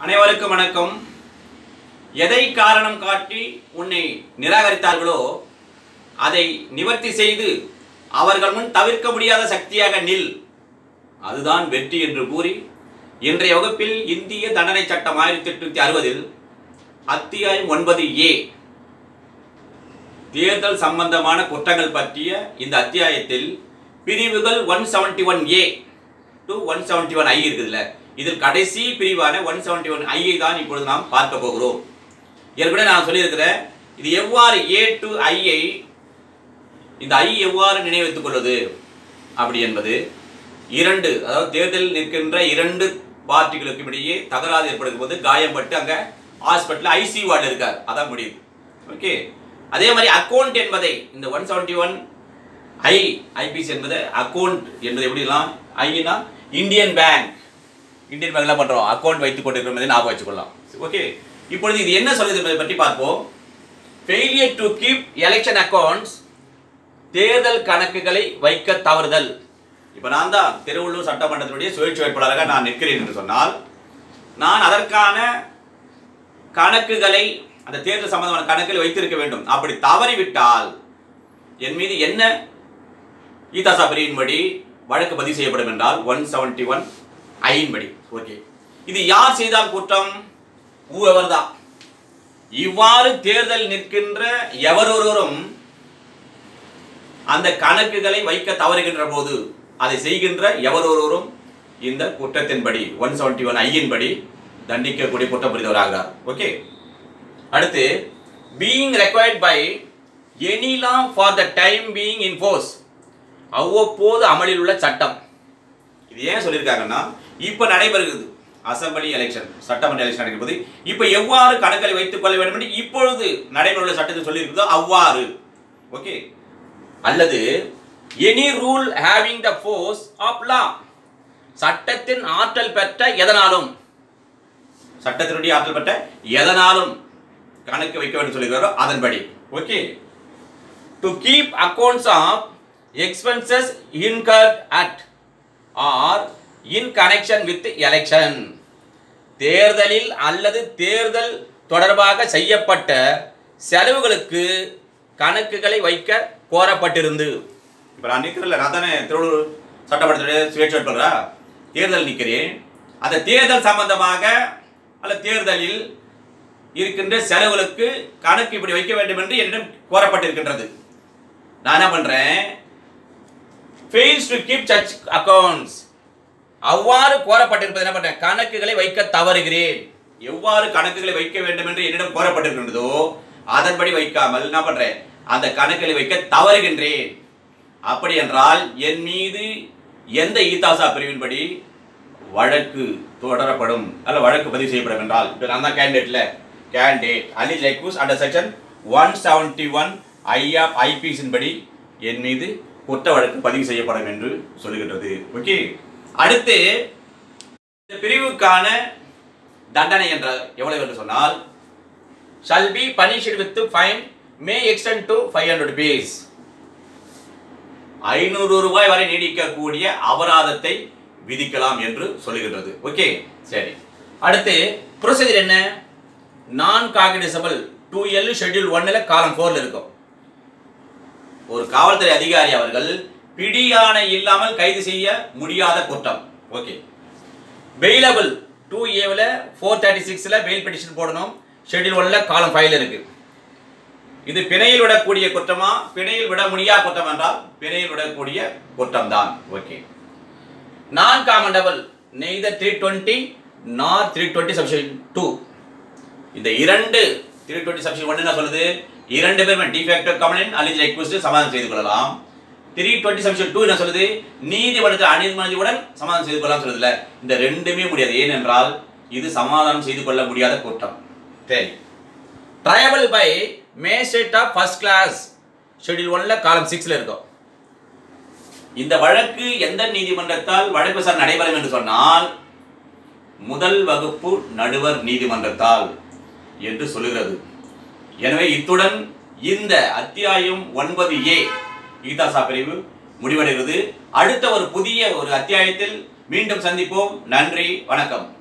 அனைவருக்கும் வணக்கம். எதை காரணம் காட்டி உன்னை நிராகரித்தார்களோ அதை நிவர்த்தி செய்து அவர்கள் முன் தவிர்க்க முடியாத சக்தியாக நில், அதுதான் வெற்றி என்று கூறி இன்றைய வகுப்பில் இந்திய தண்டனை சட்டம் 1860 அத்தியாயம் 9A தேர்தல் சம்பந்தமான குற்றங்கள் பற்றிய இந்த அத்தியாயத்தில் பிரிவுகள் 171A to 171I இருக்குதுல்ல, இதில் கடைசி பிரிவான 171I தான் இப்பொழுது நாம் பார்க்க போகிறோம். ஏற்கனவே நான் சொல்லியிருக்கிறேன், இது எவ்வாறு A to I இந்த I எவ்வாறு நினைவைத்துக் கொள்வது அப்படி என்பது இரண்டு, அதாவது தேர்தலில் நிற்கின்ற இரண்டு பார்ட்டிகளுக்கும் இடையே தகராறு ஏற்படுத்தும் போது காயப்பட்டு அங்க ஹாஸ்பிட்டல் ஐசி வார்டு இருக்கார், அதான் முடியுது. ஓகே, அதே மாதிரி அக்கௌண்ட் என்பதை இந்த 171I ஐபிசி என்பது அக்கௌண்ட் என்பது எப்படிலாம் ஐனா இந்தியன் பேங்க் என்ன பண்றோம், அக்கௌண்ட் வைத்துக் கொண்டிருக்கிறோம் ஞாபகம் வச்சுக்கொள்ளலாம். ஓகே, இப்பொழுது இது என்ன சொல்லுது என்பதை பற்றி பார்ப்போம். Failure to keep election accounts, தேர்தல் கணக்குகளை வைக்க தவறுதல். இப்ப நான் தான் திருவள்ளூர் சட்டமன்றத்தினுடைய சுயேட்சை வேட்பாளராக நான் நிற்கிறேன் என்று சொன்னால், நான் அதற்கான கணக்குகளை அந்த தேர்தல் சம்பந்தமான கணக்குகளை வைத்திருக்க வேண்டும். அப்படி தவறிவிட்டால் என் மீது என்ன ஈதாசா பிரிவின்படி வழக்கு பதிவு செய்யப்படும் என்றால் 171I படி. ஓகே, இது யார் செய்தால் குற்றம்? தான். இவ்வாறு தேர்தல் நிற்கின்ற எவரொருவரும் அந்த கணக்குகளை வைக்க தவறுகின்ற போது அதை செய்கின்ற எவரொருவரும் இந்த குற்றத்தின்படி 171I படி தண்டிக்கக்கூடிய குற்றம் புரிந்தவராகிறார். ஓகே, அடுத்து being required by any law for the time being in force, அவ்வப்போது அமலில் உள்ள சட்டம். இது ஏன் சொல்லியிருக்காங்கன்னா, இப்ப நடைபெறுகிறது அசம்பிளி எலெக்ஷன், சட்டமன்ற எலெக்ஷன் நடக்கும்போது இப்ப எவ்வாறு கணக்குகளை வைத்துக் கொள்ள வேண்டும் என்று இப்பொழுது நடைமுறையுள்ள சட்டத்தில் சொல்லியிருக்கிறதோ அவ்வாறு. ஓகே, அல்லது any rule having the force of law, சட்டத்தின் ஆற்றல் பெற்ற எதனாலும், சட்டத்தினுடைய ஆற்றல் பெற்ற எதனாலும் கணக்கு வைக்க வேண்டும் சொல்லுகிறாரோ அதன்படி. Okay, to keep accounts of expenses incurred at or in connection with election, தேர்தலில் அல்லது தேர்தல் தொடர்பாக செய்யப்பட்ட செலவுகளுக்கு கணக்குகளை வைக்க கோரப்பட்டிருந்து. இப்ப நான் நிற்கிறேன், நான் தானே திருவள்ளூர் சட்டமன்றத்துடைய சுயேட்சை வேட்பாளரா தேர்தல் நிற்கிறேன். அந்த தேர்தல் சம்பந்தமாக அல்ல தேர்தலில் இருக்கின்ற செலவுகளுக்கு கணக்கு இப்படி வைக்க வேண்டும் என்று என்னிடம் கோரப்பட்டிருக்கின்றது. நான் என்ன பண்றேன், fails to keep such accounts, அவ்வாறு கோரப்பட்டிருப்பது என்ன பண்றேன், கணக்குகளை வைக்க தவறுகிறேன். எவ்வாறு கணக்குகளை வைக்க வேண்டும் என்று என்னிடம் கோரப்பட்டிருக்கின்றதோ அதன்படி வைக்காமல் என்ன பண்றேன், அந்த கணக்குகளை வைக்க தவறுகின்றேன். அப்படி என்றால் என் மீது எந்த ஈதாசா பிரிவின்படி வழக்கு தொடரப்படும் அல்ல வழக்கு பதிவு செய்யப்படும் என்றால், இப்போ நான் தான் candidate allege accuse under section 171I of ஐபிசியின் படி என் மீது குற்ற வழக்கு பதிவு செய்யப்படும் என்று சொல்லுகின்றது. ஓகே, அடுத்து இந்த பிரிவுக்கான தண்டனை என்றால் எவ்வளவு என்று சொன்னால், shall be punished with fine may extend to 500 rupees, 500 ரூபாய் வரை நீடிக்கக்கூடிய அபராதத்தை விதிக்கலாம் என்று சொல்லுகின்றது. ஓகே, சரி. அடுத்து ப்ரொசீஜர் என்ன, நான் காக்னிசபிள் 2L ஷெட்யூல் 1ல காலம் 4ல இருக்கும். ஒரு காவல்துறை அதிகாரி அவர்கள் பிடியாணை இல்லாமல் கைது செய்ய முடியாத குற்றம். ஓகே, பெயிலபிள் 2Aல 436ல பெயில் பெட்டிஷன் போடணும், ஷெட்யூல் 1ல காலம் 5ல இருக்கு. இது பிணையில் விடக்கூடிய குற்றமா, பிணையில் விட முடியாத குற்றம் என்றால் பிணையில் விடக்கூடிய குற்றம் தான். ஓகே, நான் காமெண்டபிள் நெய்தர் 320 nor 320 சப்செக்ஷன் 2. இந்த இரண்டு 320 சப்செக்ஷன் 1 என்ன சொல்லுது, இரண்டு பேருமே டிஃபெக்டிவ் கம்ப்ளைண்ட் அலிஜ் அக்யூஸ்ட் சமாதானம் செய்து கொள்ளலாம். 320 சப்செக்ஷன் 2 என்ன சொல்லுது, நீதிமன்றத்தில் அனுமதியுடன் சமாதானம் செய்து கொள்ளலாம் சொல்லுதுல. இந்த ரெண்டுமே முடியாது, ஏனென்றால் இது சமாதானம் செய்து கொள்ள முடியாத குற்றம். சரி, triable by magistrate of first class schedule 1ல காலம் 6ல இருக்கும். இந்த வழக்கு எந்த நீதிமன்றத்தால் வழக்கு விசாரணை நடைபெறும் என்று சொன்னால், முதல் வகுப்பு நடுவர் நீதிமன்றத்தால் என்று சொல்லுகிறது. எனவே இத்துடன் இந்த அத்தியாயம் 9A ஈதாசா பிரிவு முடிவடைகிறது. அடுத்த ஒரு புதிய அத்தியாயத்தில் மீண்டும் சந்திப்போம். நன்றி, வணக்கம்.